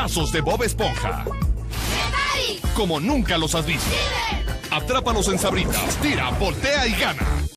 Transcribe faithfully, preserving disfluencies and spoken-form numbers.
tazos de Bob Esponja. Como nunca los has visto. Atrápalos en Sabritas, tira, voltea y gana.